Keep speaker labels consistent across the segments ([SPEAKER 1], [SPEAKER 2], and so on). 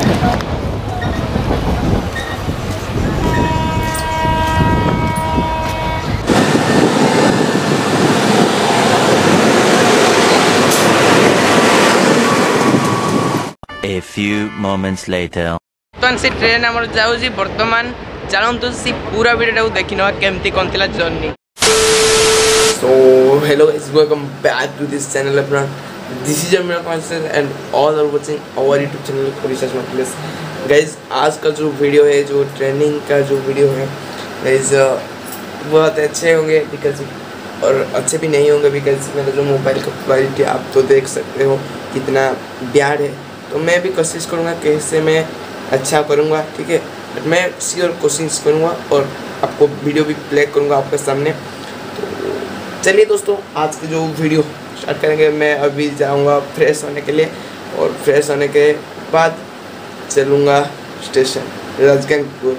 [SPEAKER 1] A few moments later.
[SPEAKER 2] तो से train आमर जाउजी वर्तमान चलतु सी पूरा वीडियो देखि न केमती कोन थिला journey. So hello guys, welcome back to this channel अपना this is your constant and all are watching our YouTube channel Odisha Place। guys आज का जो वीडियो है, जो ट्रेनिंग का जो वीडियो है guys बहुत अच्छे होंगे बिकॉज और अच्छे भी नहीं होंगे बिकॉज मेरा जो मोबाइल का क्वालिटी आप तो देख सकते हो कितना बैड है। तो मैं भी कोशिश करूँगा कैसे मैं अच्छा करूँगा, ठीक है। बट मैं श्योर कोशिश करूँगा और आपको वीडियो भी प्ले करूँगा आपके सामने। तो चलिए दोस्तों आज की जो वीडियो स्टार्ट करेंगे। मैं अभी जाऊँगा फ्रेश होने के लिए और फ्रेश होने के बाद चलूँगा station Rajganj.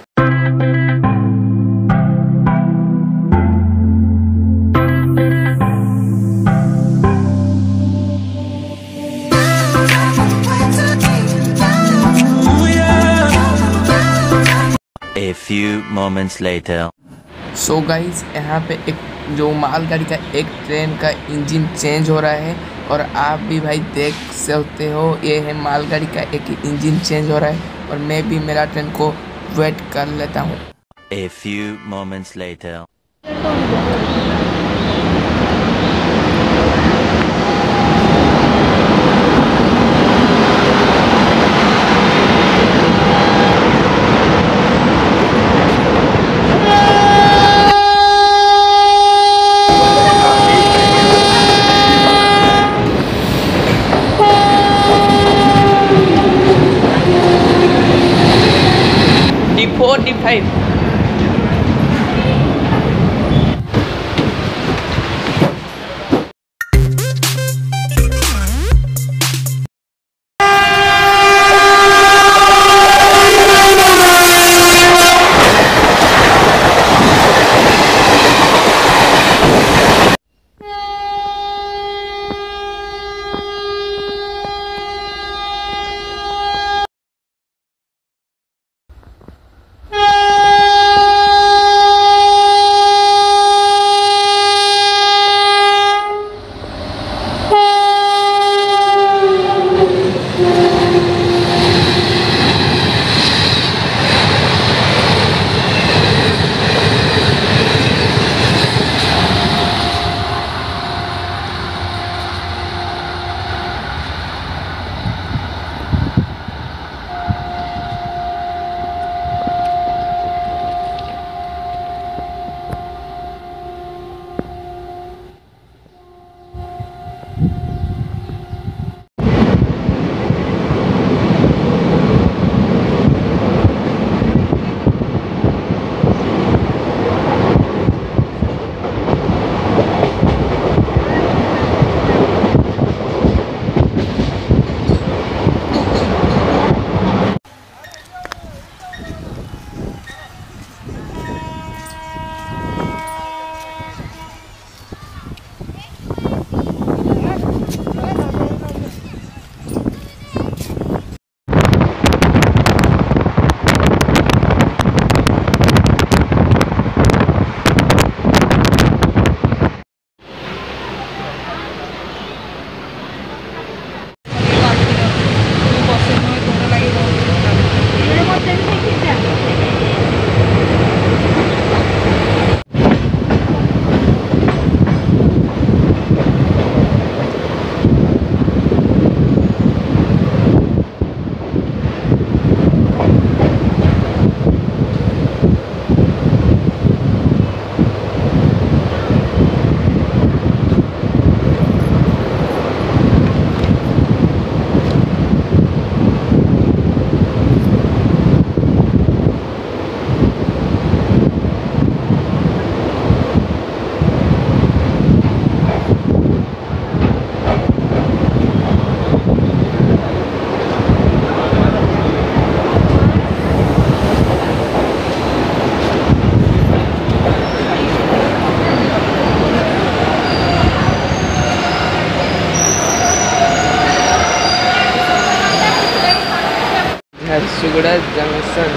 [SPEAKER 1] A few moments later.
[SPEAKER 2] So guys यहाँ पे एक जो मालगाड़ी का एक ट्रेन का इंजन चेंज हो रहा है और आप भी भाई देख सकते हो ये है मालगाड़ी का एक इंजन चेंज हो रहा है और मैं भी मेरा ट्रेन को वेट कर लेता हूँ।
[SPEAKER 1] A few moments later.
[SPEAKER 2] D4 D5 Jharsuguda junction.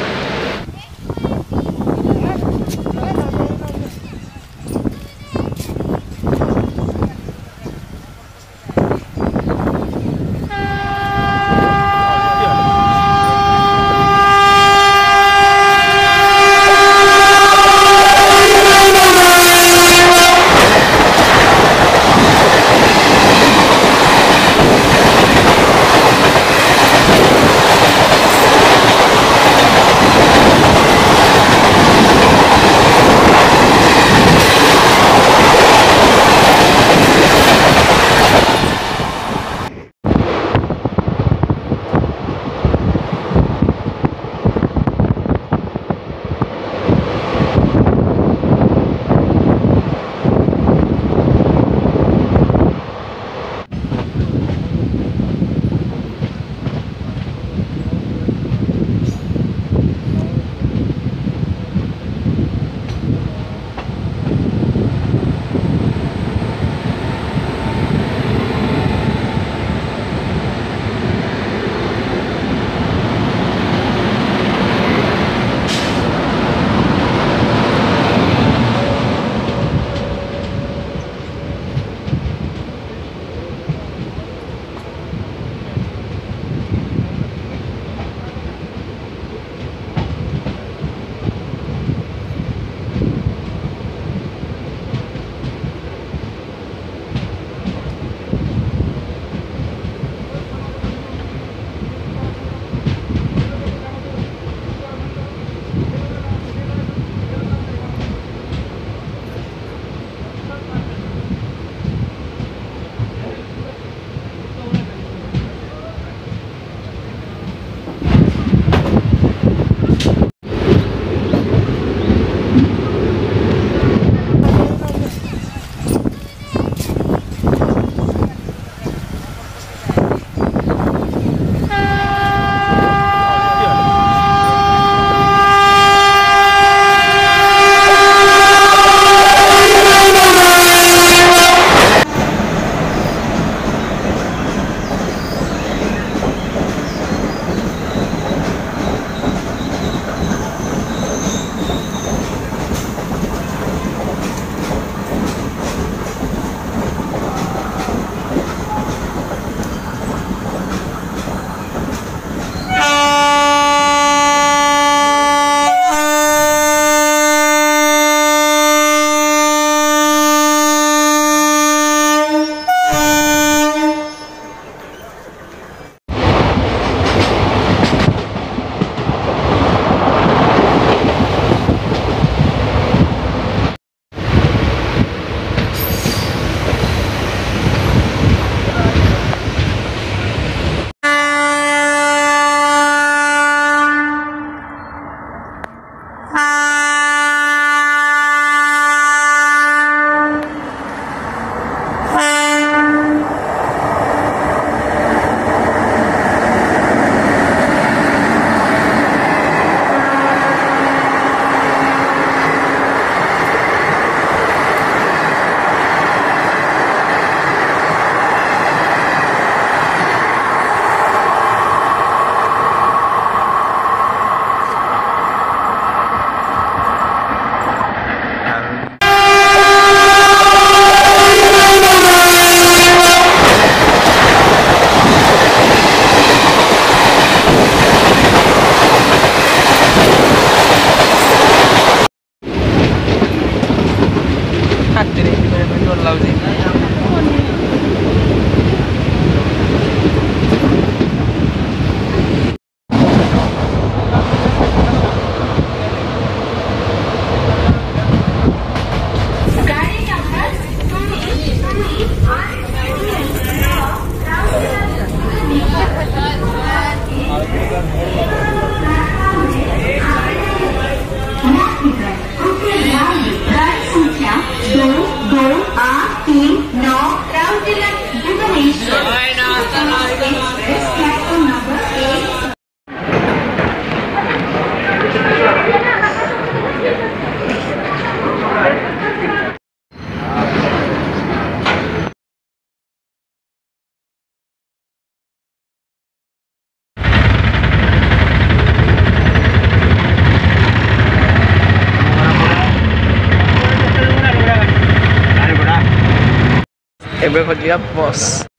[SPEAKER 2] ଏବେ ଖୋଜିବା ବସ୍।